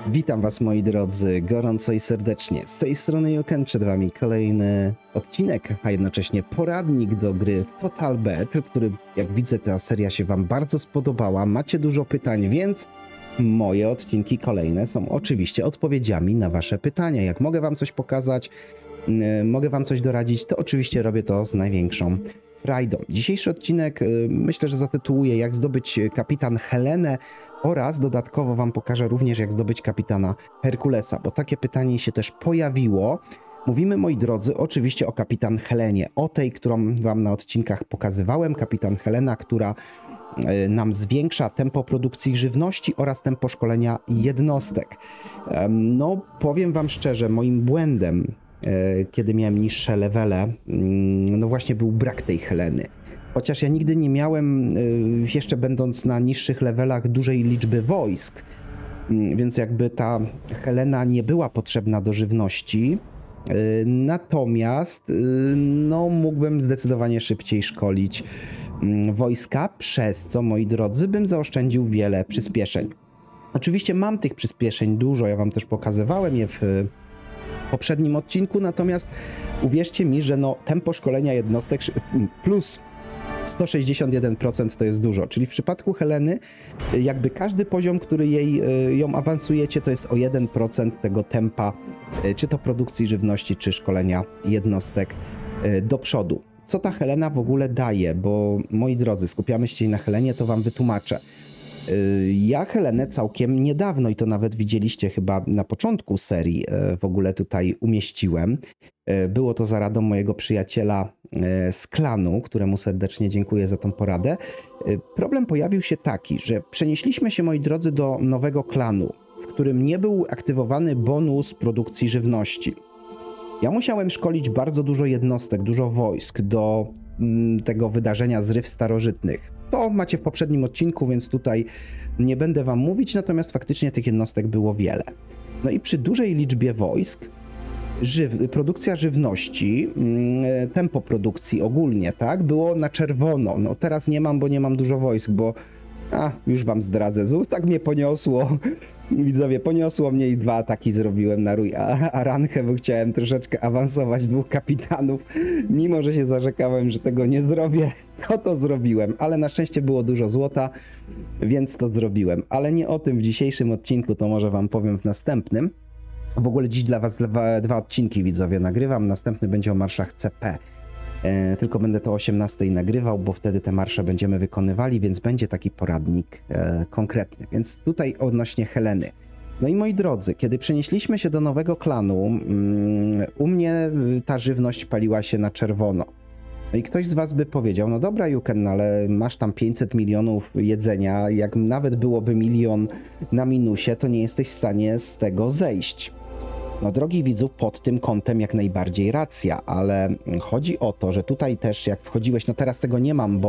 Witam Was, moi drodzy, gorąco i serdecznie. Z tej strony Juken, przed Wami kolejny odcinek, a jednocześnie poradnik do gry Total Battle, który, jak widzę, ta seria się Wam bardzo spodobała. Macie dużo pytań, więc moje odcinki kolejne są oczywiście odpowiedziami na Wasze pytania. Jak mogę Wam coś pokazać, mogę Wam coś doradzić, to oczywiście robię to z największą frajdą. Dzisiejszy odcinek myślę, że zatytułuję Jak zdobyć kapitan Helenę oraz dodatkowo Wam pokażę również jak zdobyć kapitana Herkulesa, bo takie pytanie się też pojawiło. Mówimy, moi drodzy, oczywiście o kapitan Helenie, o tej, którą Wam na odcinkach pokazywałem. Kapitan Helena, która nam zwiększa tempo produkcji żywności oraz tempo szkolenia jednostek. No, powiem Wam szczerze, moim błędem, kiedy miałem niższe levele, no właśnie był brak tej Heleny. Chociaż ja nigdy nie miałem, jeszcze będąc na niższych levelach, dużej liczby wojsk, więc jakby ta Helena nie była potrzebna do żywności. Natomiast no, mógłbym zdecydowanie szybciej szkolić wojska, przez co, moi drodzy, bym zaoszczędził wiele przyspieszeń. Oczywiście mam tych przyspieszeń dużo, ja Wam też pokazywałem je w poprzednim odcinku, natomiast uwierzcie mi, że no, tempo szkolenia jednostek plus 161% to jest dużo, czyli w przypadku Heleny jakby każdy poziom, który ją awansujecie, to jest o 1% tego tempa, czy to produkcji żywności, czy szkolenia jednostek do przodu. Co ta Helena w ogóle daje, bo moi drodzy, skupiamy się na Helenie, to Wam wytłumaczę. Ja Helenę całkiem niedawno, i to nawet widzieliście chyba na początku serii, w ogóle tutaj umieściłem. Było to za radą mojego przyjaciela z klanu, któremu serdecznie dziękuję za tą poradę. Problem pojawił się taki, że przenieśliśmy się, moi drodzy, do nowego klanu, w którym nie był aktywowany bonus produkcji żywności. Ja musiałem szkolić bardzo dużo jednostek, dużo wojsk do tego wydarzenia Zryw Starożytnych. To macie w poprzednim odcinku, więc tutaj nie będę Wam mówić, natomiast faktycznie tych jednostek było wiele. No i przy dużej liczbie wojsk, produkcja żywności, tempo produkcji ogólnie, tak, było na czerwono. No teraz nie mam, bo nie mam dużo wojsk, bo już Wam zdradzę, tak mnie poniosło. Widzowie, poniosło mnie i 2 ataki zrobiłem na rój Aranchę, bo chciałem troszeczkę awansować 2 kapitanów. Mimo że się zarzekałem, że tego nie zrobię, to zrobiłem. Ale na szczęście było dużo złota, więc to zrobiłem. Ale nie o tym w dzisiejszym odcinku, to może Wam powiem w następnym. W ogóle dziś dla Was 2 odcinki, widzowie, nagrywam. Następny będzie o marszach CP. Tylko będę to o 18 nagrywał, bo wtedy te marsze będziemy wykonywali, więc będzie taki poradnik konkretny. Więc tutaj odnośnie Heleny. No i moi drodzy, kiedy przenieśliśmy się do nowego klanu, u mnie ta żywność paliła się na czerwono. No i ktoś z Was by powiedział, no dobra Juken, ale masz tam 500 milionów jedzenia, jak nawet byłoby 1 000 000 na minusie, to nie jesteś w stanie z tego zejść. No drogi widzu, pod tym kątem jak najbardziej racja, ale chodzi o to, że tutaj też jak wchodziłeś, no teraz tego nie mam,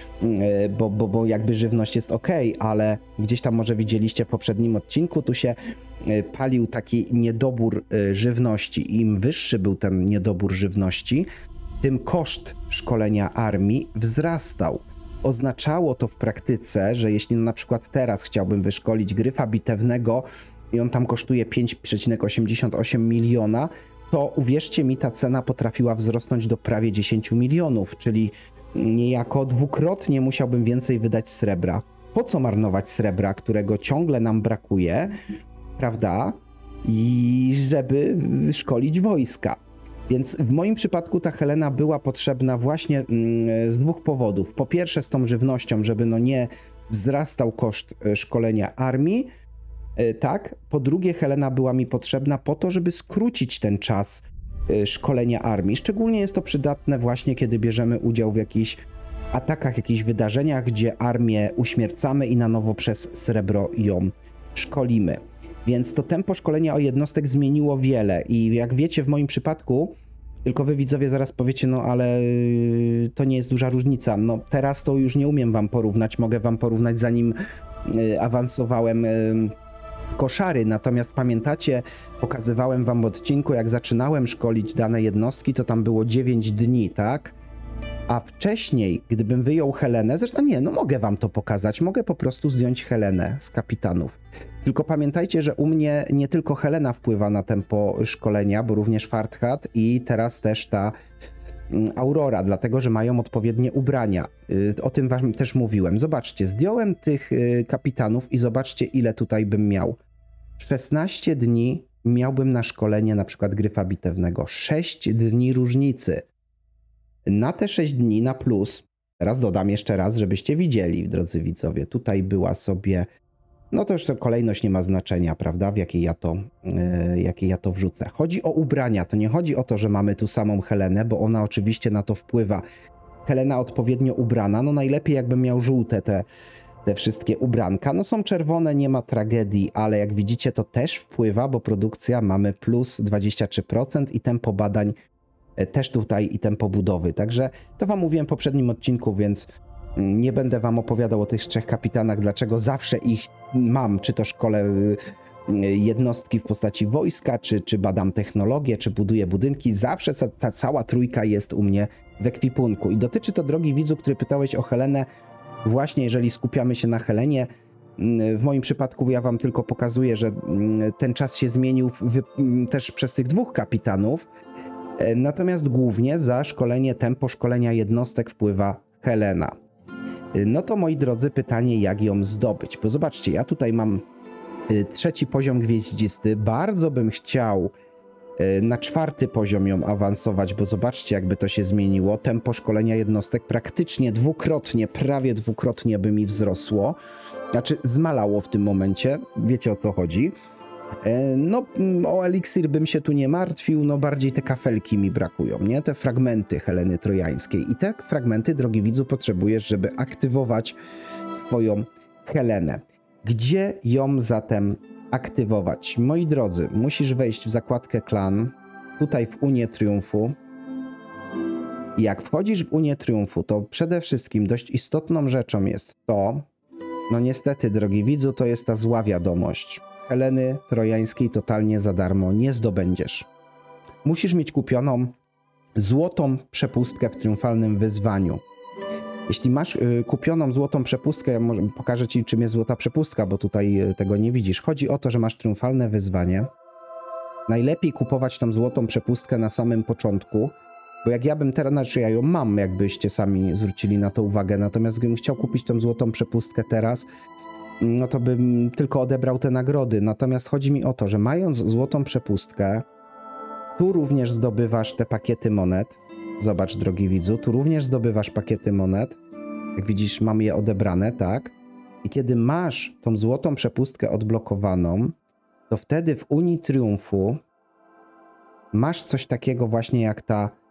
bo jakby żywność jest ok, ale gdzieś tam może widzieliście w poprzednim odcinku, tu się palił taki niedobór żywności. Im wyższy był ten niedobór żywności, tym koszt szkolenia armii wzrastał. Oznaczało to w praktyce, że jeśli na przykład teraz chciałbym wyszkolić gryfa bitewnego, i on tam kosztuje 5,88 miliona, to uwierzcie mi, ta cena potrafiła wzrosnąć do prawie 10 milionów, czyli niejako dwukrotnie musiałbym więcej wydać srebra. Po co marnować srebra, którego ciągle nam brakuje, prawda? I żeby szkolić wojska. Więc w moim przypadku ta Helena była potrzebna właśnie z 2 powodów. Po pierwsze z tą żywnością, żeby no nie wzrastał koszt szkolenia armii, tak. Po drugie, Helena była mi potrzebna po to, żeby skrócić ten czas szkolenia armii. Szczególnie jest to przydatne właśnie, kiedy bierzemy udział w jakichś atakach, jakichś wydarzeniach, gdzie armię uśmiercamy i na nowo przez srebro ją szkolimy. Więc to tempo szkolenia jednostek zmieniło wiele i jak wiecie, w moim przypadku, tylko wy widzowie zaraz powiecie, no ale to nie jest duża różnica. No teraz to już nie umiem Wam porównać, mogę Wam porównać zanim awansowałem koszary, natomiast pamiętacie, pokazywałem Wam w odcinku, jak zaczynałem szkolić dane jednostki, to tam było 9 dni, tak? A wcześniej, gdybym wyjął Helenę, zresztą nie, no mogę wam to pokazać, mogę po prostu zdjąć Helenę z kapitanów. Tylko pamiętajcie, że u mnie nie tylko Helena wpływa na tempo szkolenia, bo również Farthad i teraz też ta Aurora, dlatego że mają odpowiednie ubrania. O tym wam też mówiłem. Zobaczcie, zdjąłem tych kapitanów i zobaczcie, ile tutaj bym miał. 16 dni miałbym na szkolenie na przykład gryfa bitewnego. 6 dni różnicy. Na te 6 dni na plus, teraz dodam jeszcze raz, żebyście widzieli, drodzy widzowie, tutaj była sobie, no to już to kolejność nie ma znaczenia, prawda, w jakiej ja to wrzucę. Chodzi o ubrania, to nie chodzi o to, że mamy tu samą Helenę, bo ona oczywiście na to wpływa. Helena odpowiednio ubrana, no najlepiej jakbym miał żółte te wszystkie ubranka. No są czerwone, nie ma tragedii, ale jak widzicie to też wpływa, bo produkcja mamy plus 23% i tempo badań też tutaj i tempo budowy. Także to wam mówiłem w poprzednim odcinku, więc nie będę wam opowiadał o tych 3 kapitanach, dlaczego zawsze ich mam, czy to szkole jednostki w postaci wojska, czy badam technologię, czy buduję budynki. Zawsze ta cała trójka jest u mnie w ekwipunku. I dotyczy to, drogi widzu, który pytałeś o Helenę, właśnie jeżeli skupiamy się na Helenie. W moim przypadku ja wam tylko pokazuję, że ten czas się zmienił też przez tych 2 kapitanów. Natomiast głównie za szkolenie, tempo szkolenia jednostek wpływa Helena. No to moi drodzy, pytanie, jak ją zdobyć? Bo zobaczcie, ja tutaj mam 3. poziom gwieździsty. Bardzo bym chciał na 4. poziom ją awansować, bo zobaczcie, jakby to się zmieniło. Tempo szkolenia jednostek praktycznie dwukrotnie, prawie dwukrotnie by mi wzrosło. Znaczy zmalało w tym momencie. Wiecie, o co chodzi. No, o eliksir bym się tu nie martwił, no bardziej te kafelki mi brakują, nie? Te fragmenty Heleny Trojańskiej. I te fragmenty, drogi widzu, potrzebujesz, żeby aktywować swoją Helenę. Gdzie ją zatem aktywować? Moi drodzy, musisz wejść w zakładkę klan, tutaj w Unię Triumfu. I jak wchodzisz w Unię Triumfu, to przede wszystkim dość istotną rzeczą jest to, no niestety, drogi widzu, to jest ta zła wiadomość. Heleny Trojańskiej totalnie za darmo nie zdobędziesz. Musisz mieć kupioną złotą przepustkę w triumfalnym wyzwaniu. Jeśli masz kupioną złotą przepustkę, ja może pokażę ci, czym jest złota przepustka, bo tutaj tego nie widzisz. Chodzi o to, że masz triumfalne wyzwanie. Najlepiej kupować tą złotą przepustkę na samym początku, bo jak ja bym teraz, znaczy ja ją mam, jakbyście sami zwrócili na to uwagę, natomiast gdybym chciał kupić tą złotą przepustkę teraz, no to bym tylko odebrał te nagrody. Natomiast chodzi mi o to, że mając złotą przepustkę, tu również zdobywasz te pakiety monet. Zobacz, drogi widzu, tu również zdobywasz pakiety monet. Jak widzisz, mam je odebrane, tak? I kiedy masz tą złotą przepustkę odblokowaną, to wtedy w Unii Triumfu masz coś takiego właśnie jak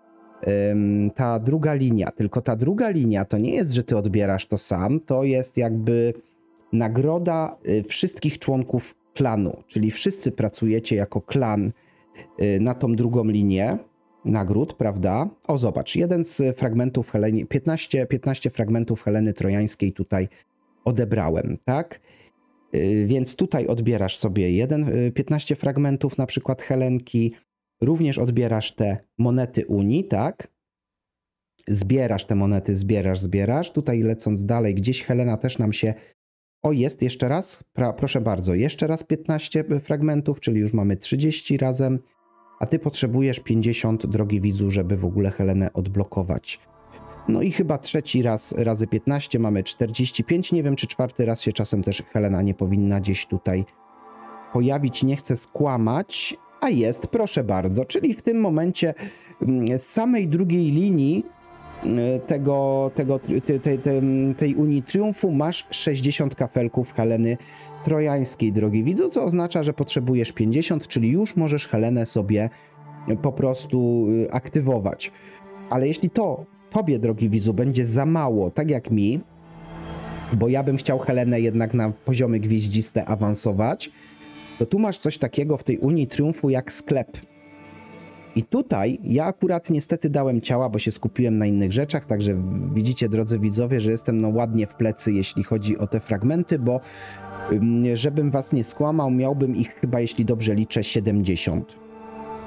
ta druga linia. Tylko ta druga linia to nie jest, że ty odbierasz to sam, to jest jakby nagroda wszystkich członków klanu, czyli wszyscy pracujecie jako klan na tą drugą linię nagród, prawda? O, zobacz, jeden z fragmentów Heleny, 15 fragmentów Heleny Trojańskiej tutaj odebrałem, tak? Więc tutaj odbierasz sobie 15 fragmentów na przykład Helenki, również odbierasz te monety Unii, tak? Zbierasz te monety, zbierasz. Tutaj lecąc dalej, gdzieś Helena też nam się... O, jest jeszcze raz, proszę bardzo, jeszcze raz 15 fragmentów, czyli już mamy 30 razem, a ty potrzebujesz 50, drogi widzu, żeby w ogóle Helenę odblokować. No i chyba 3 raz razy 15 mamy 45, nie wiem czy 4 raz się czasem też Helena nie powinna gdzieś tutaj pojawić, nie chcę skłamać, a jest, proszę bardzo, czyli w tym momencie z samej drugiej linii tej Unii Triumfu masz 60 kafelków Heleny Trojańskiej, drogi widzu, co oznacza, że potrzebujesz 50, czyli już możesz Helenę sobie po prostu aktywować. Ale jeśli to tobie, drogi widzu, będzie za mało, tak jak mi, bo ja bym chciał Helenę jednak na poziomy gwieździste awansować, to tu masz coś takiego w tej Unii Triumfu jak sklep. I tutaj ja akurat niestety dałem ciała, bo się skupiłem na innych rzeczach, także widzicie, drodzy widzowie, że jestem no ładnie w plecy, jeśli chodzi o te fragmenty, bo żebym was nie skłamał, miałbym ich chyba, jeśli dobrze liczę, 70.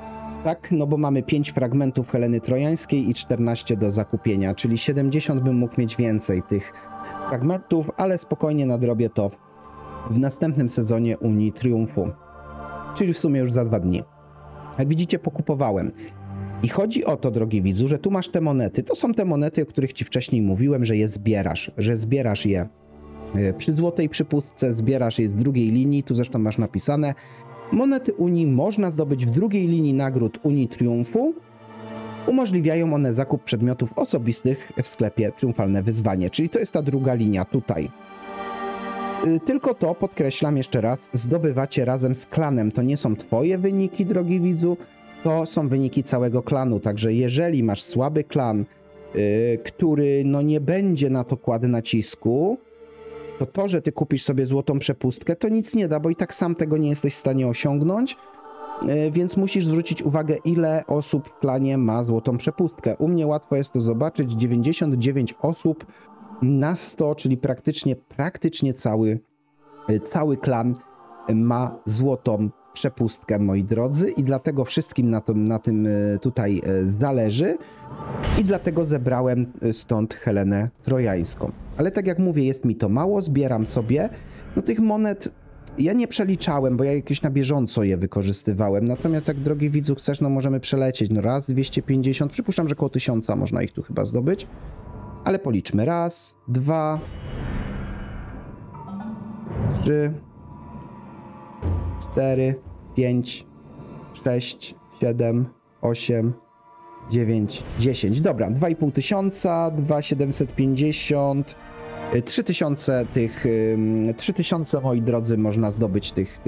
Tak, no bo mamy 5 fragmentów Heleny Trojańskiej i 14 do zakupienia, czyli 70 bym mógł mieć więcej tych fragmentów, ale spokojnie nadrobię to w następnym sezonie Unii Triumfu, czyli w sumie już za 2 dni. Jak widzicie, pokupowałem. I chodzi o to, drogi widzu, że tu masz te monety. To są te monety, o których ci wcześniej mówiłem, że zbierasz je przy złotej przypustce, zbierasz je z drugiej linii, tu zresztą masz napisane. Monety Unii można zdobyć w drugiej linii nagród Unii Triumfu. Umożliwiają one zakup przedmiotów osobistych w sklepie Triumfalne Wyzwanie, czyli to jest ta druga linia tutaj. Tylko to, podkreślam jeszcze raz, zdobywacie razem z klanem. To nie są twoje wyniki, drogi widzu, to są wyniki całego klanu. Także jeżeli masz słaby klan, który no nie będzie na to kładł nacisku, to, że ty kupisz sobie złotą przepustkę, to nic nie da, bo i tak sam tego nie jesteś w stanie osiągnąć, więc musisz zwrócić uwagę, ile osób w klanie ma złotą przepustkę. U mnie łatwo jest to zobaczyć, 99 osób na 100, czyli praktycznie cały klan ma złotą przepustkę, moi drodzy, i dlatego wszystkim na tym tutaj zależy i dlatego zebrałem stąd Helenę Trojańską. Ale tak jak mówię, jest mi to mało, zbieram sobie. No tych monet ja nie przeliczałem, bo ja jakieś na bieżąco je wykorzystywałem. Natomiast jak, drogi widzu, chcesz, no możemy przelecieć. No raz 250, przypuszczam, że około 1000 można ich tu chyba zdobyć. Ale policzmy. Raz, 2, 3, 4, 5, 6, 7, 8, 9, 10. Dobra, 2500, 2750, 3000 3000, moi drodzy, można zdobyć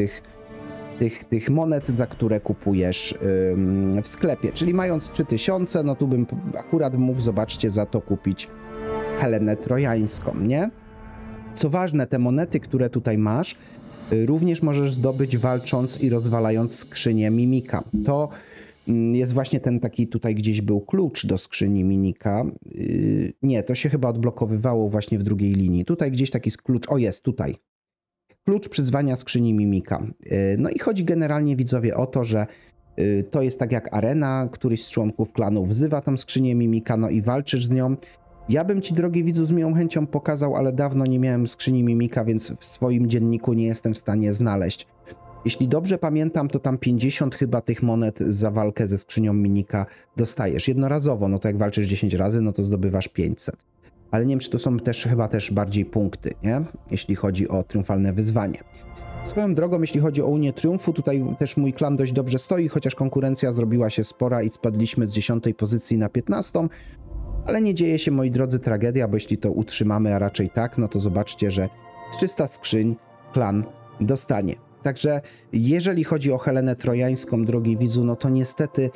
tych monet, za które kupujesz w sklepie. Czyli mając 3000, no tu bym akurat mógł, zobaczcie, za to kupić Helenę Trojańską, nie? Co ważne, te monety, które tutaj masz, również możesz zdobyć walcząc i rozwalając skrzynię Mimika. To jest właśnie ten taki, tutaj gdzieś był klucz do skrzyni Mimika. Nie, to się chyba odblokowywało właśnie w drugiej linii. Tutaj gdzieś taki klucz, o jest, tutaj. Klucz przyzwania skrzyni Mimika. No i chodzi generalnie, widzowie, o to, że to jest tak jak arena, któryś z członków klanu wzywa tą skrzynię Mimika, no i walczysz z nią. Ja bym ci, drogi widzu, z miłą chęcią pokazał, ale dawno nie miałem skrzyni Mimika, więc w swoim dzienniku nie jestem w stanie znaleźć. Jeśli dobrze pamiętam, to tam 50 chyba tych monet za walkę ze skrzynią Mimika dostajesz jednorazowo. No to jak walczysz 10 razy, no to zdobywasz 500. Ale nie wiem, czy to są też chyba bardziej punkty, nie? Jeśli chodzi o triumfalne wyzwanie. Swoją drogą, jeśli chodzi o Unię Triumfu, tutaj też mój klan dość dobrze stoi, chociaż konkurencja zrobiła się spora i spadliśmy z 10. pozycji na 15. Ale nie dzieje się, moi drodzy, tragedia, bo jeśli to utrzymamy, a raczej tak, no to zobaczcie, że 300 skrzyń klan dostanie. Także jeżeli chodzi o Helenę Trojańską, drogi widzu, no to niestety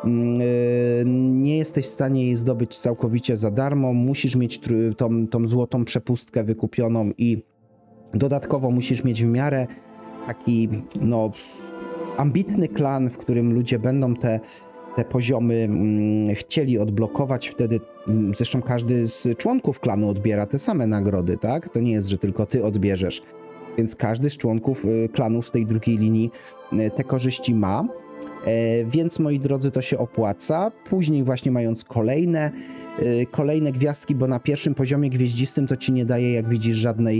nie jesteś w stanie jej zdobyć całkowicie za darmo. Musisz mieć tą złotą przepustkę wykupioną i dodatkowo musisz mieć w miarę taki, no, ambitny klan, w którym ludzie będą te poziomy chcieli odblokować. Wtedy zresztą każdy z członków klanu odbiera te same nagrody, tak? To nie jest, że tylko ty odbierzesz. Więc każdy z członków klanów z tej drugiej linii te korzyści ma. Więc, moi drodzy, to się opłaca. Później właśnie mając kolejne gwiazdki, bo na pierwszym poziomie gwieździstym to ci nie daje, jak widzisz,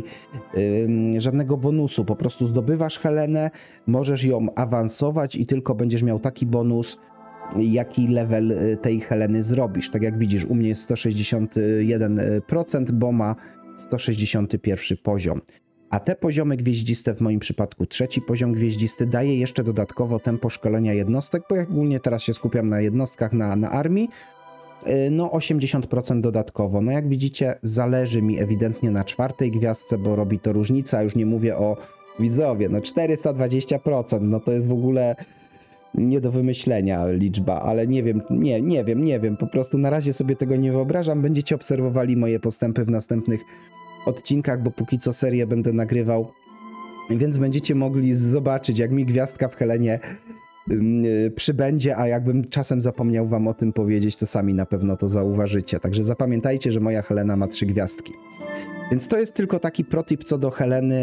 żadnego bonusu. Po prostu zdobywasz Helenę, możesz ją awansować i tylko będziesz miał taki bonus, jaki level tej Heleny zrobisz. Tak jak widzisz, u mnie jest 161%, bo ma 161 poziom. A te poziomy gwieździste, w moim przypadku trzeci poziom gwieździsty, daje jeszcze dodatkowo tempo szkolenia jednostek, bo ja ogólnie teraz się skupiam na jednostkach, na armii, no 80% dodatkowo. No jak widzicie, zależy mi ewidentnie na czwartej gwiazdce, bo robi to różnica, już nie mówię o widzowie, no 420%, no to jest w ogóle nie do wymyślenia liczba, ale nie wiem, nie wiem, po prostu na razie sobie tego nie wyobrażam. Będziecie obserwowali moje postępy w następnych odcinkach, bo póki co serię będę nagrywał, więc będziecie mogli zobaczyć, jak mi gwiazdka w Helenie przybędzie, a jakbym czasem zapomniał wam o tym powiedzieć, to sami na pewno to zauważycie. Także zapamiętajcie, że moja Helena ma 3 gwiazdki. Więc to jest tylko taki protip co do Heleny.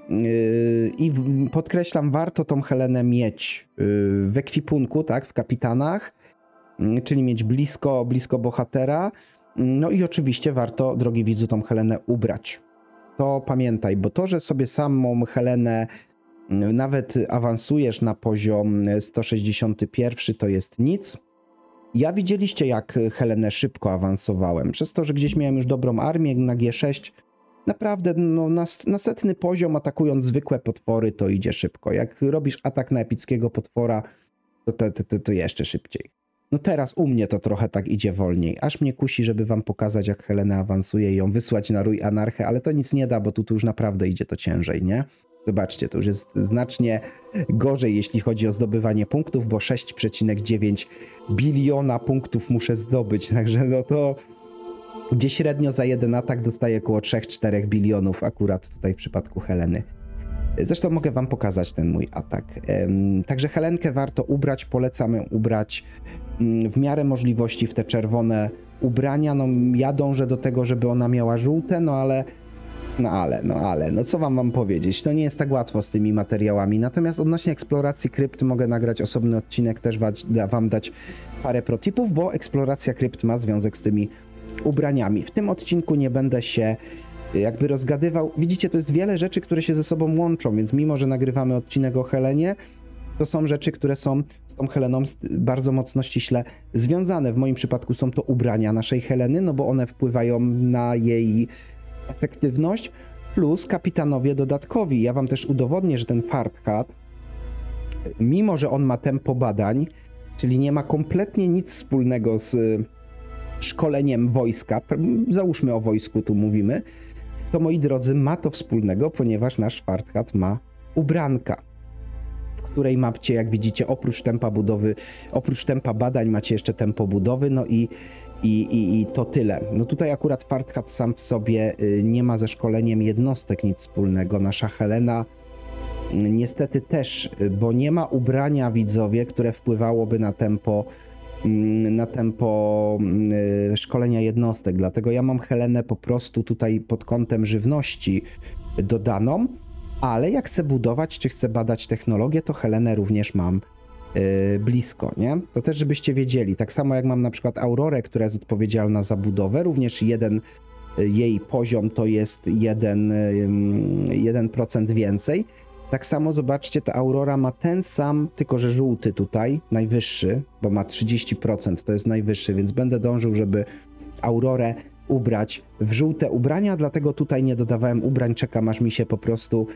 I podkreślam, warto tą Helenę mieć w ekwipunku, tak, w kapitanach, czyli mieć blisko bohatera. No i oczywiście warto, drogi widzu, tą Helenę ubrać. To pamiętaj, bo to, że sobie samą Helenę nawet awansujesz na poziom 161, to jest nic. Ja widzieliście, jak Helenę szybko awansowałem. Przez to, że gdzieś miałem już dobrą armię na G6, naprawdę no, na setny poziom, atakując zwykłe potwory, to idzie szybko. Jak robisz atak na epickiego potwora, to jeszcze szybciej. No teraz u mnie to trochę tak idzie wolniej. Aż mnie kusi, żeby wam pokazać, jak Helena awansuje i ją wysłać na Rój Anarchę, ale to nic nie da, bo tu już naprawdę idzie to ciężej, nie? Zobaczcie, to już jest znacznie gorzej, jeśli chodzi o zdobywanie punktów, bo 6,9 biliona punktów muszę zdobyć, także no to gdzie średnio za jeden atak dostaję około 3-4 bilionów akurat tutaj w przypadku Heleny. Zresztą mogę wam pokazać ten mój atak. Także Helenkę warto ubrać, polecam ją ubrać w miarę możliwości w te czerwone ubrania. No ja dążę do tego, żeby ona miała żółte, no co mam powiedzieć, to nie jest tak łatwo z tymi materiałami. Natomiast odnośnie eksploracji krypt mogę nagrać osobny odcinek, też wam dać parę protipów, bo eksploracja krypt ma związek z tymi ubraniami. W tym odcinku nie będę się jakby rozgadywał. Widzicie, to jest wiele rzeczy, które się ze sobą łączą, więc mimo, że nagrywamy odcinek o Helenie, to są rzeczy, które są z tą Heleną bardzo mocno ściśle związane. W moim przypadku są to ubrania naszej Heleny, no bo one wpływają na jej efektywność, plus kapitanowie dodatkowi. Ja wam też udowodnię, że ten Farthat, mimo że on ma tempo badań, czyli nie ma kompletnie nic wspólnego z szkoleniem wojska, załóżmy o wojsku tu mówimy, to moi drodzy, ma to wspólnego, ponieważ nasz Farthat ma ubranka, w której macie, jak widzicie, oprócz tempa budowy, oprócz tempa badań macie jeszcze tempo budowy, no i to tyle. No tutaj akurat Farthat sam w sobie nie ma ze szkoleniem jednostek nic wspólnego. Nasza Helena niestety też, bo nie ma ubrania, widzowie, które wpływałoby na tempo szkolenia jednostek. Dlatego ja mam Helenę po prostu tutaj pod kątem żywności dodaną, ale jak chcę budować, czy chcę badać technologię, to Helenę również mam blisko, nie? To też żebyście wiedzieli. Tak samo jak mam na przykład Aurorę, która jest odpowiedzialna za budowę, również jeden jej poziom to jest 1% więcej. Tak samo zobaczcie, ta Aurora ma ten sam, tylko że żółty tutaj, najwyższy, bo ma 30%, to jest najwyższy, więc będę dążył, żeby Aurorę ubrać w żółte ubrania, dlatego tutaj nie dodawałem ubrań, czekam aż mi się po prostu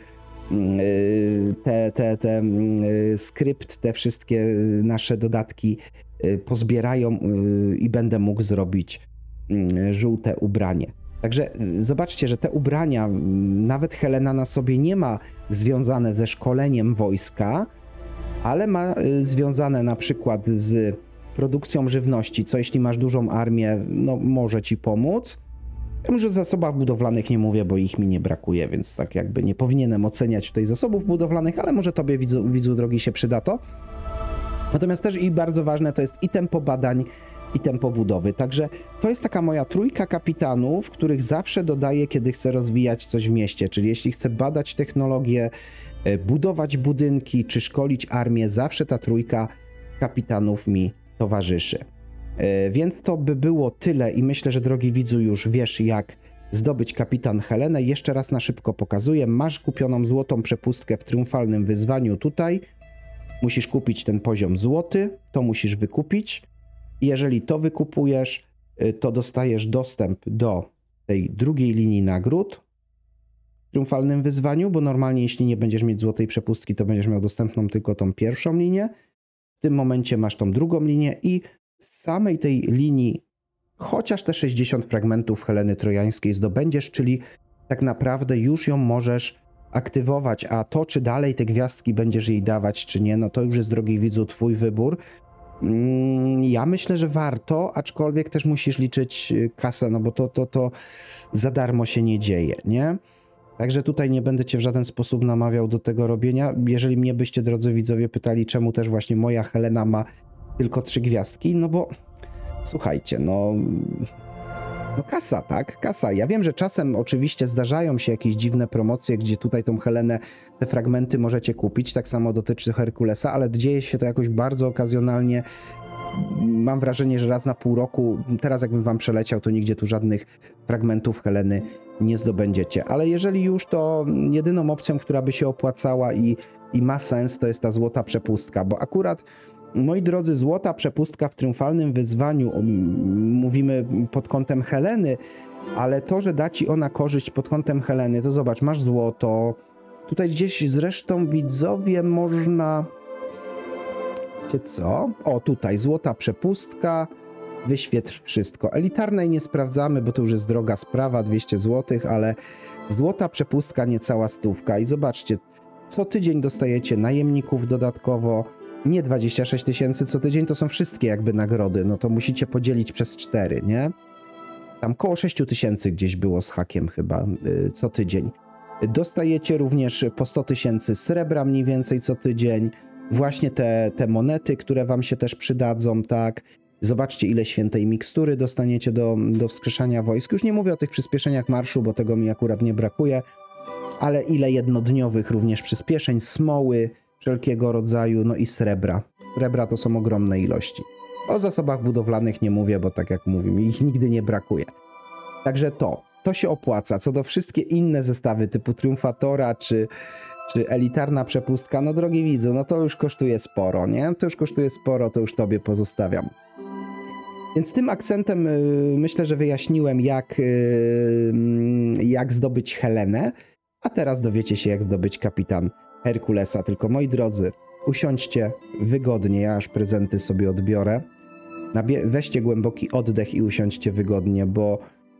skrypt, te wszystkie nasze dodatki pozbierają i będę mógł zrobić żółte ubranie. Także zobaczcie, że te ubrania, nawet Helena na sobie nie ma związane ze szkoleniem wojska, ale ma związane na przykład z produkcją żywności, co jeśli masz dużą armię, no może ci pomóc. Ja może o zasobach budowlanych nie mówię, bo ich mi nie brakuje, więc tak jakby nie powinienem oceniać tutaj zasobów budowlanych, ale może tobie, widzu drogi, się przyda to. Natomiast też i bardzo ważne to jest i tempo badań, i tempo budowy. Także to jest taka moja trójka kapitanów, których zawsze dodaję, kiedy chcę rozwijać coś w mieście. Czyli jeśli chcę badać technologię, budować budynki, czy szkolić armię, zawsze ta trójka kapitanów mi towarzyszy. Więc to by było tyle i myślę, że drogi widzu już wiesz, jak zdobyć kapitan Helenę. Jeszcze raz na szybko pokazuję. Masz kupioną złotą przepustkę w triumfalnym wyzwaniu tutaj. Musisz kupić ten poziom złoty, to musisz wykupić. Jeżeli to wykupujesz, to dostajesz dostęp do tej drugiej linii nagród w triumfalnym wyzwaniu, bo normalnie jeśli nie będziesz mieć złotej przepustki, to będziesz miał dostępną tylko tą pierwszą linię. W tym momencie masz tą drugą linię i z samej tej linii chociaż te 60 fragmentów Heleny Trojańskiej zdobędziesz, czyli tak naprawdę już ją możesz aktywować, a to, czy dalej te gwiazdki będziesz jej dawać, czy nie, no to już jest, drogi widzu, twój wybór. Ja myślę, że warto, aczkolwiek też musisz liczyć kasę, no bo to za darmo się nie dzieje, nie? Także tutaj nie będę cię w żaden sposób namawiał do tego robienia. Jeżeli mnie byście, drodzy widzowie, pytali, czemu też właśnie moja Helena ma tylko 3 gwiazdki, no bo słuchajcie, no No kasa, tak? Kasa. Ja wiem, że czasem oczywiście zdarzają się jakieś dziwne promocje, gdzie tutaj tą Helenę, te fragmenty możecie kupić. Tak samo dotyczy Herkulesa, ale dzieje się to jakoś bardzo okazjonalnie. Mam wrażenie, że raz na pół roku, teraz jakbym wam przeleciał, to nigdzie tu żadnych fragmentów Heleny nie zdobędziecie. Ale jeżeli już, to jedyną opcją, która by się opłacała i ma sens, to jest ta złota przepustka, bo akurat, moi drodzy, złota przepustka w triumfalnym wyzwaniu, mówimy pod kątem Heleny, ale to, że da ci ona korzyść pod kątem Heleny, to zobacz, masz złoto, tutaj gdzieś zresztą widzowie można... Wiecie co? O, tutaj złota przepustka, wyświetl wszystko. Elitarnej nie sprawdzamy, bo to już jest droga sprawa, 200 zł, ale złota przepustka niecała stówka i zobaczcie, co tydzień dostajecie najemników dodatkowo, nie 26 000 co tydzień, to są wszystkie jakby nagrody, no to musicie podzielić przez 4, nie? Tam koło 6 000 gdzieś było z hakiem chyba co tydzień. Dostajecie również po 100 000 srebra mniej więcej co tydzień, właśnie te monety, które wam się też przydadzą, tak? Zobaczcie, ile świętej mikstury dostaniecie do wskrzeszania wojsk. Już nie mówię o tych przyspieszeniach marszu, bo tego mi akurat nie brakuje, ale ile jednodniowych również przyspieszeń, smoły wszelkiego rodzaju, no i srebra. Srebra to są ogromne ilości. O zasobach budowlanych nie mówię, bo tak jak mówię, ich nigdy nie brakuje. Także to się opłaca. Co do wszystkie inne zestawy typu Triumfatora czy elitarna przepustka, no drogi widzu, no to już kosztuje sporo, nie? To już kosztuje sporo, to już tobie pozostawiam. Więc tym akcentem myślę, że wyjaśniłem, jak zdobyć Helenę, a teraz dowiecie się, jak zdobyć kapitan Herkulesa. Tylko moi drodzy, usiądźcie wygodnie, ja aż prezenty sobie odbiorę. Weźcie głęboki oddech i usiądźcie wygodnie, bo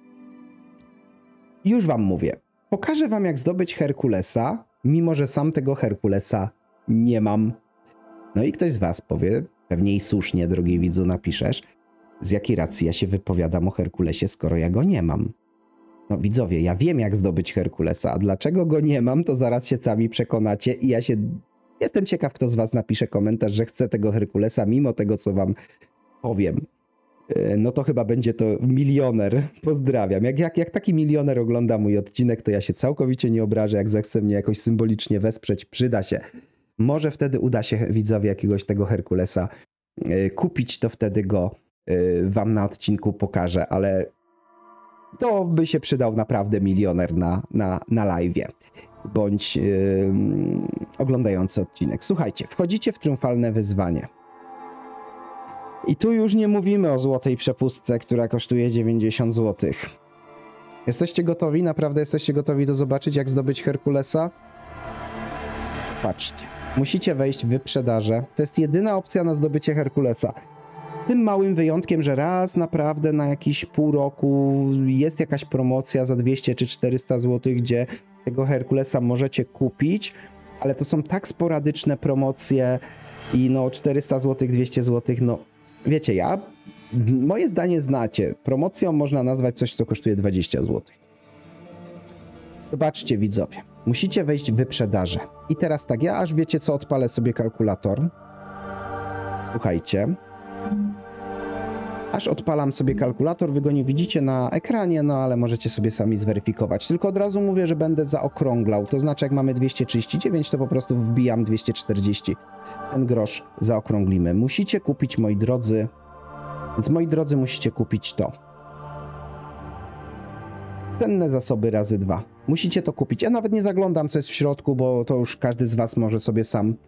już wam mówię, pokażę wam, jak zdobyć Herkulesa, mimo że sam tego Herkulesa nie mam. No i ktoś z was powie, pewnie i słusznie, drogi widzu, napiszesz, z jakiej racji ja się wypowiadam o Herkulesie, skoro ja go nie mam. No widzowie, ja wiem, jak zdobyć Herkulesa, a dlaczego go nie mam, to zaraz się sami przekonacie i jestem ciekaw, kto z was napisze komentarz, że chce tego Herkulesa, mimo tego, co wam powiem. No to chyba będzie to milioner. Pozdrawiam. Jak taki milioner ogląda mój odcinek, to ja się całkowicie nie obrażę. Jak zechce mnie jakoś symbolicznie wesprzeć, przyda się. Może wtedy uda się widzowie jakiegoś tego Herkulesa kupić, to wtedy go wam na odcinku pokażę, ale to by się przydał naprawdę milioner na live'ie, bądź oglądający odcinek. Słuchajcie, wchodzicie w triumfalne wyzwanie. I tu już nie mówimy o złotej przepustce, która kosztuje 90 zł. Jesteście gotowi? Naprawdę jesteście gotowi do zobaczyć, jak zdobyć Herkulesa? Patrzcie. Musicie wejść w wyprzedaże. To jest jedyna opcja na zdobycie Herkulesa. Z tym małym wyjątkiem, że raz naprawdę na jakiś pół roku jest jakaś promocja za 200 czy 400 zł, gdzie tego Herkulesa możecie kupić, ale to są tak sporadyczne promocje i no 400 zł, 200 zł, no wiecie, moje zdanie znacie. Promocją można nazwać coś, co kosztuje 20 zł. Zobaczcie, widzowie. Musicie wejść w wyprzedaże. I teraz tak, ja aż wiecie co, odpalę sobie kalkulator. Słuchajcie. Aż odpalam sobie kalkulator, wy go nie widzicie na ekranie, no ale możecie sobie sami zweryfikować. Tylko od razu mówię, że będę zaokrąglał. To znaczy, jak mamy 239, to po prostu wbijam 240. Ten grosz zaokrąglimy. Musicie kupić, moi drodzy, musicie kupić to. Cenne zasoby razy 2. Musicie to kupić. Ja nawet nie zaglądam, co jest w środku, bo to już każdy z was może sobie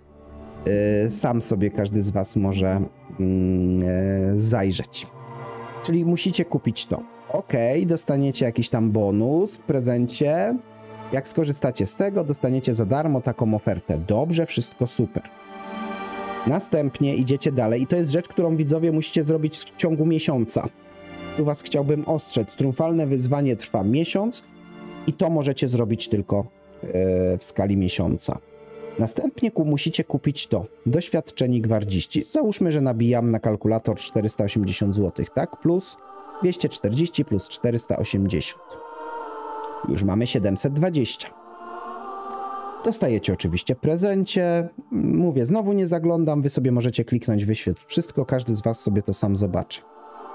każdy z was może zajrzeć. Czyli musicie kupić to. Ok, dostaniecie jakiś tam bonus w prezencie. Jak skorzystacie z tego, dostaniecie za darmo taką ofertę. Dobrze, wszystko super. Następnie idziecie dalej i to jest rzecz, którą widzowie musicie zrobić w ciągu miesiąca. Tu was chciałbym ostrzec. Triumfalne wyzwanie trwa miesiąc i to możecie zrobić tylko w skali miesiąca. Następnie musicie kupić to. Doświadczeni gwardziści. Załóżmy, że nabijam na kalkulator 480 zł, tak? Plus 240 plus 480. Już mamy 720. Dostajecie oczywiście w prezencie. Mówię, znowu nie zaglądam. Wy sobie możecie kliknąć wyświetl wszystko. Każdy z was sobie to sam zobaczy.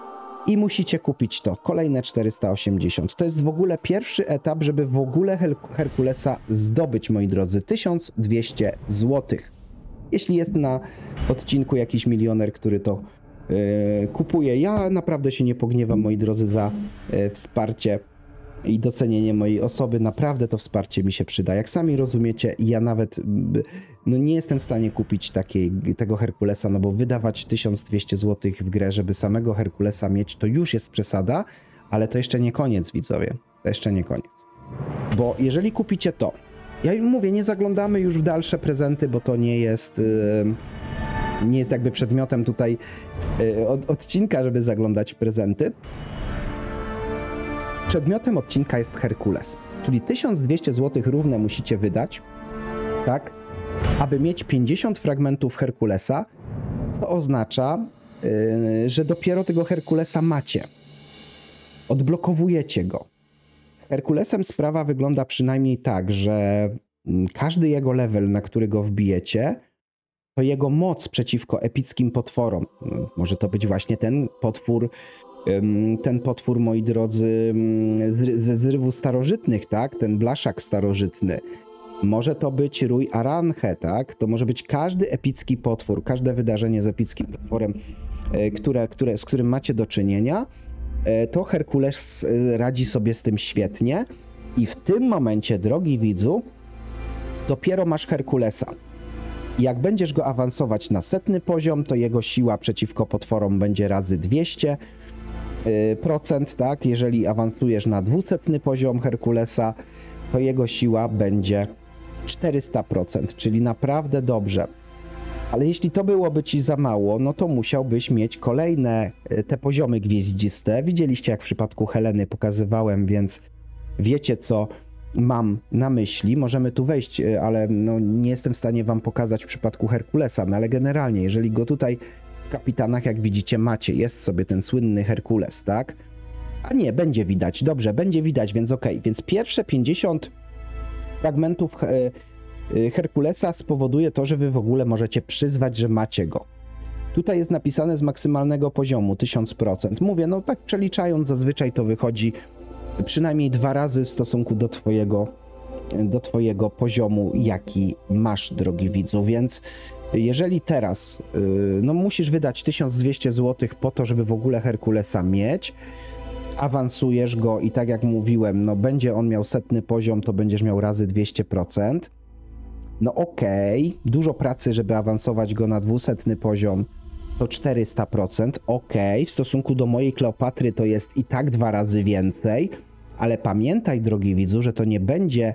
i musicie kupić to. Kolejne 480. To jest w ogóle pierwszy etap, żeby w ogóle Herkulesa zdobyć, moi drodzy. 1200 zł. Jeśli jest na odcinku jakiś milioner, który to kupuje, ja naprawdę się nie pogniewam, moi drodzy, za wsparcie i docenienie mojej osoby. Naprawdę to wsparcie mi się przyda. Jak sami rozumiecie, ja nawet nie jestem w stanie kupić tego Herkulesa, no bo wydawać 1200 zł w grę, żeby samego Herkulesa mieć, to już jest przesada, ale to jeszcze nie koniec, widzowie. To jeszcze nie koniec. Bo jeżeli kupicie to, ja mówię, nie zaglądamy już w dalsze prezenty, bo to nie jest jakby przedmiotem tutaj odcinka, żeby zaglądać w prezenty. Przedmiotem odcinka jest Herkules, czyli 1200 zł równe musicie wydać, tak, aby mieć 50 fragmentów Herkulesa, co oznacza, że dopiero tego Herkulesa macie. Odblokowujecie go. Z Herkulesem sprawa wygląda przynajmniej tak, że każdy jego level, na który go wbijecie, to jego moc przeciwko epickim potworom. Może to być właśnie ten potwór, moi drodzy, ze zrywu starożytnych, tak? Ten blaszak starożytny. Może to być Rój Aranche, tak? To może być każdy epicki potwór, każde wydarzenie z epickim potworem, z którym macie do czynienia. To Herkules radzi sobie z tym świetnie i w tym momencie, drogi widzu, dopiero masz Herkulesa. Jak będziesz go awansować na 100. poziom, to jego siła przeciwko potworom będzie razy 200%, tak? Jeżeli awansujesz na 200. poziom Herkulesa, to jego siła będzie 400%, czyli naprawdę dobrze. Ale jeśli to byłoby ci za mało, no to musiałbyś mieć kolejne te poziomy gwieździste. Widzieliście, jak w przypadku Heleny pokazywałem, więc wiecie, co mam na myśli. Możemy tu wejść, ale no nie jestem w stanie wam pokazać w przypadku Herkulesa, no ale generalnie, jeżeli go tutaj w kapitanach, jak widzicie, macie, jest sobie ten słynny Herkules, tak? A nie, będzie widać, dobrze, będzie widać, więc okej. Więc pierwsze 50 fragmentów Herkulesa spowoduje to, że wy w ogóle możecie przyzwać, że macie go. Tutaj jest napisane z maksymalnego poziomu 1000%. Mówię, no tak przeliczając, zazwyczaj to wychodzi przynajmniej 2 razy w stosunku do twojego poziomu, jaki masz, drogi widzu. Więc jeżeli teraz no musisz wydać 1200 zł po to, żeby w ogóle Herkulesa mieć, awansujesz go i tak jak mówiłem, no będzie on miał 100. poziom, to będziesz miał razy 200%. No okej, dużo pracy, żeby awansować go na 200. poziom, to 400%. Okej, w stosunku do mojej Kleopatry to jest i tak 2 razy więcej, ale pamiętaj, drogi widzu, że to nie będzie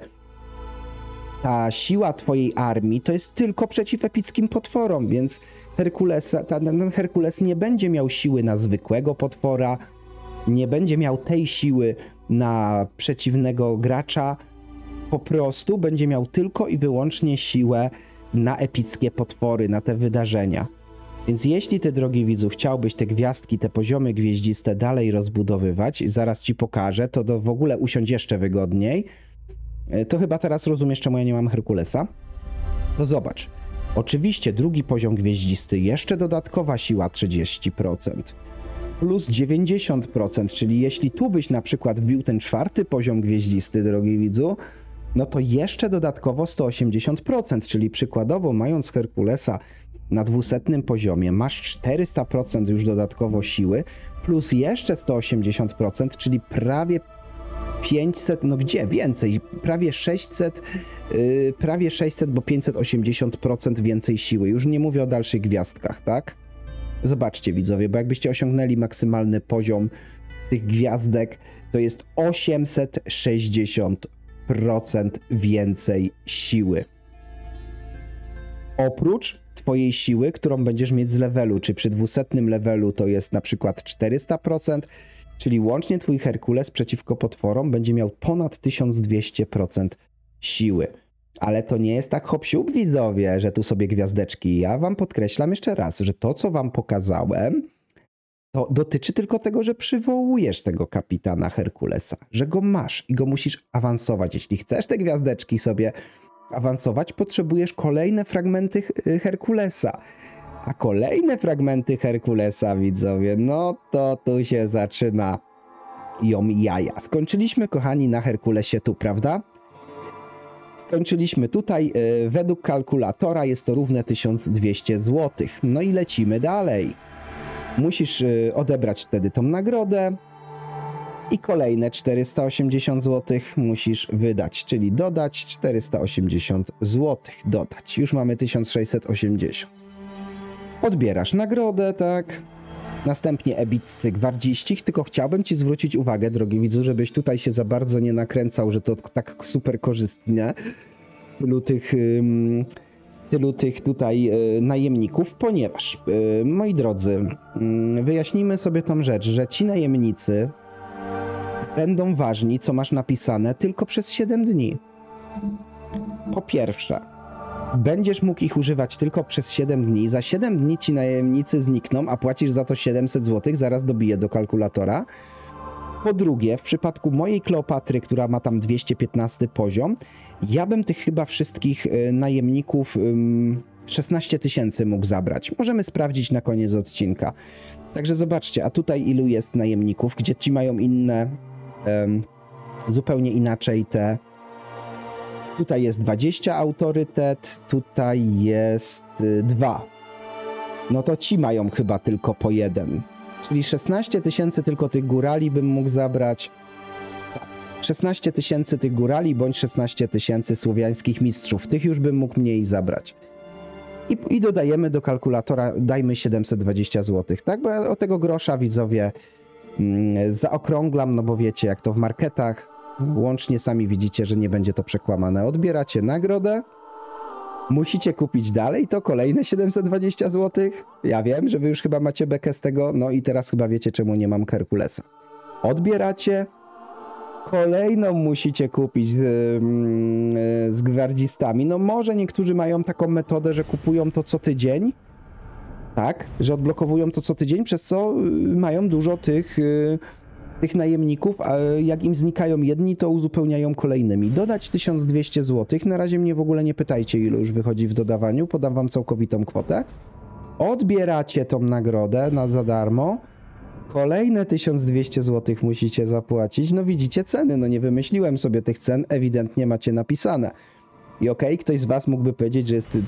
ta siła twojej armii, to jest tylko przeciw epickim potworom, więc ten Herkules nie będzie miał siły na zwykłego potwora, nie będzie miał tej siły na przeciwnego gracza, po prostu będzie miał tylko i wyłącznie siłę na epickie potwory, na te wydarzenia. Więc jeśli ty, drogi widzu, chciałbyś te gwiazdki, te poziomy gwieździste dalej rozbudowywać, zaraz ci pokażę, to w ogóle usiądź jeszcze wygodniej, to chyba teraz rozumiesz, czemu ja nie mam Herkulesa? To zobacz. Oczywiście drugi poziom gwieździsty, jeszcze dodatkowa siła 30%. Plus 90%, czyli jeśli tu byś na przykład wbił ten 4. poziom gwieździsty, drogi widzu, no to jeszcze dodatkowo 180%, czyli przykładowo mając Herkulesa na 200. poziomie masz 400% już dodatkowo siły, plus jeszcze 180%, czyli prawie 500, no gdzie więcej, prawie 600, bo 580% więcej siły. Już nie mówię o dalszych gwiazdkach, tak? Zobaczcie, widzowie, bo jakbyście osiągnęli maksymalny poziom tych gwiazdek, to jest 860% więcej siły. Oprócz twojej siły, którą będziesz mieć z levelu, czy przy 200 levelu to jest na przykład 400%, czyli łącznie twój Herkules przeciwko potworom będzie miał ponad 1200% siły. Ale to nie jest tak hop-siup, widzowie, że tu sobie gwiazdeczki. Ja wam podkreślam jeszcze raz, że to, co wam pokazałem, to dotyczy tylko tego, że przywołujesz tego kapitana Herkulesa, że go masz i go musisz awansować. Jeśli chcesz te gwiazdeczki sobie awansować, potrzebujesz kolejne fragmenty Herkulesa. A kolejne fragmenty Herkulesa, widzowie, no to tu się zaczyna ją jaja. Skończyliśmy, kochani, na Herkulesie tu, prawda? Skończyliśmy tutaj. Według kalkulatora jest to równe 1200 zł. No i lecimy dalej. Musisz odebrać wtedy tą nagrodę i kolejne 480 zł musisz wydać, czyli dodać 480 zł. Dodać. Już mamy 1680. Odbierasz nagrodę, tak? Następnie ebiccy gwardziści, tylko chciałbym ci zwrócić uwagę, drogi widzu, żebyś tutaj się za bardzo nie nakręcał, że to tak super korzystne. Tylu tych tutaj najemników, ponieważ, moi drodzy, wyjaśnijmy sobie tą rzecz, że ci najemnicy będą ważni, co masz napisane, tylko przez 7 dni. Po pierwsze, będziesz mógł ich używać tylko przez 7 dni. Za 7 dni ci najemnicy znikną, a płacisz za to 700 zł. Zaraz dobiję do kalkulatora. Po drugie, w przypadku mojej Kleopatry, która ma tam 215 poziom, ja bym tych chyba wszystkich najemników 16 000 mógł zabrać. Możemy sprawdzić na koniec odcinka. Także zobaczcie, a tutaj ilu jest najemników, gdzie ci mają inne, zupełnie inaczej te... Tutaj jest 20 autorytet, tutaj jest 2. No to ci mają chyba tylko po 1. Czyli 16 000 tylko tych górali bym mógł zabrać. 16 000 tych górali bądź 16 000 słowiańskich mistrzów. Tych już bym mógł mniej zabrać. I dodajemy do kalkulatora, dajmy 720 zł. Tak, bo ja o tego grosza, widzowie, zaokrąglam, no bo wiecie, jak to w marketach. Łącznie sami widzicie, że nie będzie to przekłamane. Odbieracie nagrodę, musicie kupić dalej, to kolejne 720 zł. Ja wiem, że wy już chyba macie bekę z tego, no i teraz chyba wiecie, czemu nie mam Herkulesa. Odbieracie, kolejną musicie kupić z gwardzistami. No może niektórzy mają taką metodę, że kupują to co tydzień, tak, że odblokowują to co tydzień, przez co mają dużo tych najemników, a jak im znikają jedni, to uzupełniają kolejnymi. Dodać 1200 zł. Na razie mnie w ogóle nie pytajcie, ilu już wychodzi w dodawaniu. Podam wam całkowitą kwotę. Odbieracie tą nagrodę za darmo. Kolejne 1200 zł musicie zapłacić. No widzicie ceny, no nie wymyśliłem sobie tych cen, ewidentnie macie napisane. I okej, ktoś z was mógłby powiedzieć, że jest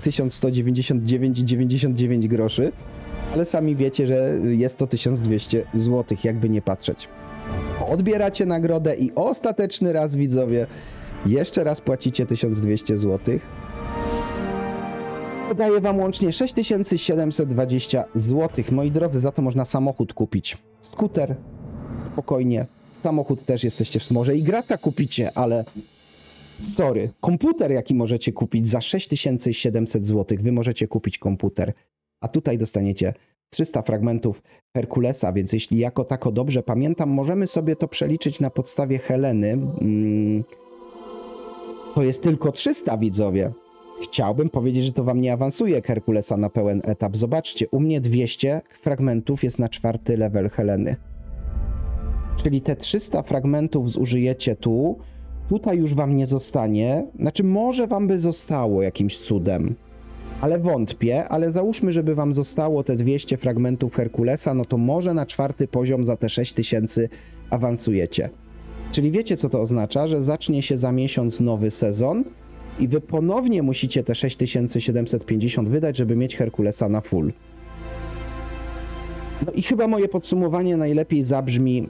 1199,99 groszy, ale sami wiecie, że jest to 1200 zł, jakby nie patrzeć. Odbieracie nagrodę i ostateczny raz, widzowie, jeszcze raz płacicie 1200 zł. Co daje wam łącznie 6720 zł. Moi drodzy, za to można samochód kupić. Skuter, spokojnie. Samochód też jesteście w może i grata kupicie, ale sorry. Komputer, jaki możecie kupić za 6700 zł. Wy możecie kupić komputer, a tutaj dostaniecie 300 fragmentów Herkulesa, więc jeśli jako tako dobrze pamiętam, możemy sobie to przeliczyć na podstawie Heleny. To jest tylko 300, widzowie. Chciałbym powiedzieć, że to wam nie awansuje Herkulesa na pełen etap. Zobaczcie, u mnie 200 fragmentów jest na 4. level Heleny. Czyli te 300 fragmentów zużyjecie tu. Tutaj już wam nie zostanie. Znaczy, może wam by zostało jakimś cudem. Ale wątpię, ale załóżmy, żeby wam zostało te 200 fragmentów Herkulesa, no to może na 4. poziom za te 6000 awansujecie. Czyli wiecie, co to oznacza? Że zacznie się za miesiąc nowy sezon i wy ponownie musicie te 6750 wydać, żeby mieć Herkulesa na full. No i chyba moje podsumowanie najlepiej zabrzmi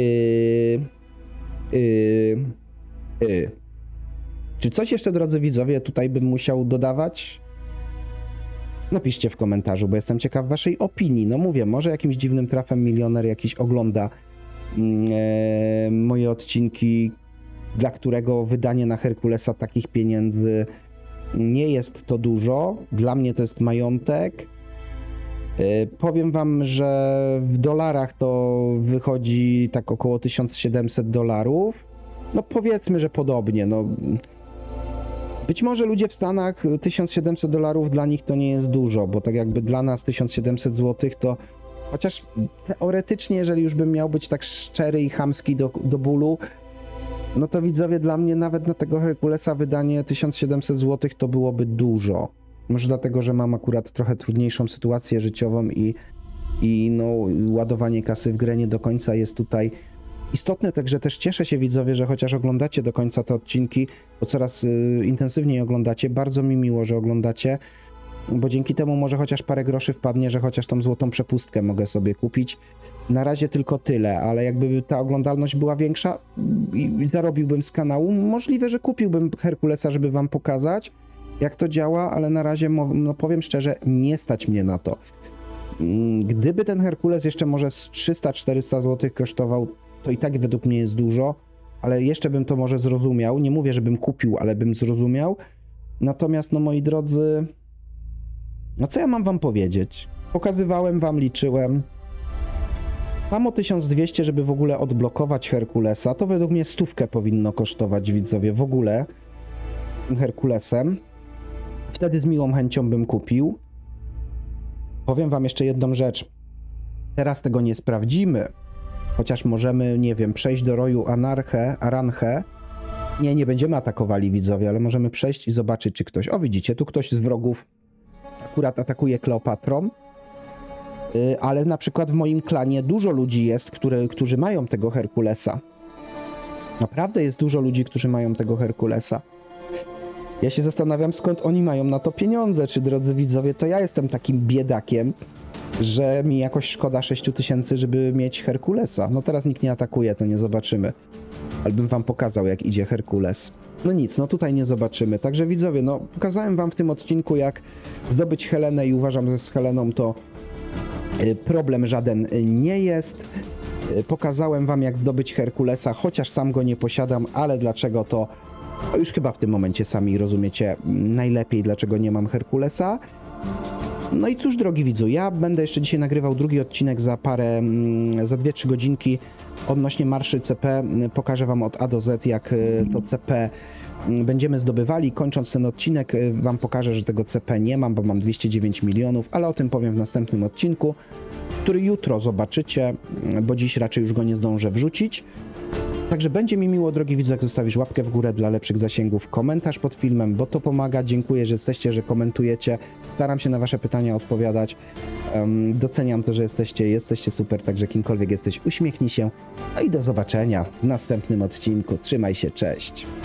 Czy coś jeszcze, drodzy widzowie, tutaj bym musiał dodawać? Napiszcie w komentarzu, bo jestem ciekaw waszej opinii. No mówię, może jakimś dziwnym trafem milioner jakiś ogląda moje odcinki, dla którego wydanie na Herkulesa takich pieniędzy nie jest to dużo. Dla mnie to jest majątek. Powiem wam, że w dolarach to wychodzi tak około $1700. No powiedzmy, że podobnie. No, być może ludzie w Stanach $1700 dla nich to nie jest dużo, bo tak jakby dla nas 1700 zł to chociaż teoretycznie, jeżeli już bym miał być tak szczery i chamski do bólu, no to widzowie, dla mnie nawet na tego Herkulesa wydanie 1700 zł to byłoby dużo. Może dlatego, że mam akurat trochę trudniejszą sytuację życiową i no, ładowanie kasy w grę nie do końca jest tutaj istotne, także też cieszę się, widzowie, że chociaż oglądacie do końca te odcinki, bo coraz intensywniej oglądacie. Bardzo mi miło, że oglądacie, bo dzięki temu może chociaż parę groszy wpadnie, że chociaż tą złotą przepustkę mogę sobie kupić. Na razie tylko tyle, ale jakby ta oglądalność była większa i zarobiłbym z kanału, możliwe, że kupiłbym Herkulesa, żeby wam pokazać, jak to działa, ale na razie, no powiem szczerze, nie stać mnie na to. Gdyby ten Herkules jeszcze może z 300-400 zł kosztował, to i tak według mnie jest dużo, ale jeszcze bym to może zrozumiał. Nie mówię, żebym kupił, ale bym zrozumiał. Natomiast, no moi drodzy, no co ja mam wam powiedzieć? Pokazywałem wam, liczyłem. Samo 1200, żeby w ogóle odblokować Herkulesa, to według mnie 100 powinno kosztować, widzowie, w ogóle z tym Herkulesem. Wtedy z miłą chęcią bym kupił. Powiem wam jeszcze jedną rzecz. Teraz tego nie sprawdzimy, chociaż możemy, nie wiem, przejść do roju Aranche. Nie będziemy atakowali, widzowie, ale możemy przejść i zobaczyć, czy ktoś... O, widzicie, tu ktoś z wrogów akurat atakuje Kleopatrą. Ale na przykład w moim klanie dużo ludzi jest, którzy mają tego Herkulesa. Naprawdę jest dużo ludzi, którzy mają tego Herkulesa. Ja się zastanawiam, skąd oni mają na to pieniądze, czy, drodzy widzowie, to ja jestem takim biedakiem, że mi jakoś szkoda 6000, żeby mieć Herkulesa. No teraz nikt nie atakuje, to nie zobaczymy. Ale bym wam pokazał, jak idzie Herkules. No nic, no tutaj nie zobaczymy. Także widzowie, no pokazałem wam w tym odcinku, jak zdobyć Helenę i uważam, że z Heleną to problem żaden nie jest. Pokazałem wam, jak zdobyć Herkulesa, chociaż sam go nie posiadam, ale dlaczego to już chyba w tym momencie sami rozumiecie najlepiej, dlaczego nie mam Herkulesa. No i cóż, drogi widzu, ja będę jeszcze dzisiaj nagrywał drugi odcinek za 2-3 godzinki odnośnie marszy CP. Pokażę wam od A do Z, jak to CP będziemy zdobywali. Kończąc ten odcinek wam pokażę, że tego CP nie mam, bo mam 209 milionów, ale o tym powiem w następnym odcinku, który jutro zobaczycie, bo dziś raczej już go nie zdążę wrzucić. Także będzie mi miło, drogi widzu, jak zostawisz łapkę w górę dla lepszych zasięgów, komentarz pod filmem, bo to pomaga. Dziękuję, że jesteście, że komentujecie. Staram się na wasze pytania odpowiadać. Doceniam to, że jesteście super, także kimkolwiek jesteś, uśmiechnij się. No i do zobaczenia w następnym odcinku. Trzymaj się, cześć.